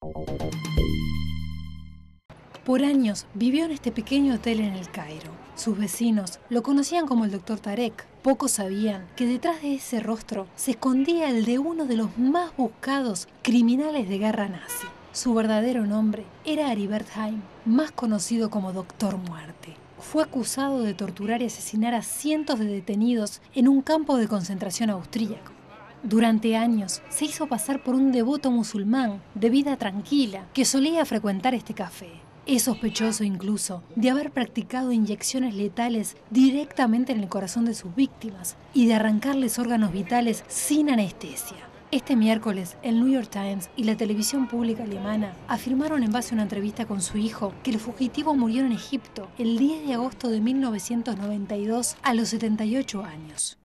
Por años vivió en este pequeño hotel en El Cairo. Sus vecinos lo conocían como el Dr. Tarek. Pocos sabían que detrás de ese rostro se escondía el de uno de los más buscados criminales de guerra nazi. Su verdadero nombre era Heribert Haim, más conocido como Doctor Muerte. Fue acusado de torturar y asesinar a cientos de detenidos en un campo de concentración austríaco. Durante años se hizo pasar por un devoto musulmán de vida tranquila que solía frecuentar este café. Es sospechoso incluso de haber practicado inyecciones letales directamente en el corazón de sus víctimas y de arrancarles órganos vitales sin anestesia. Este miércoles, el New York Times y la televisión pública alemana afirmaron en base a una entrevista con su hijo que el fugitivo murió en Egipto el 10 de agosto de 1992 a los 78 años.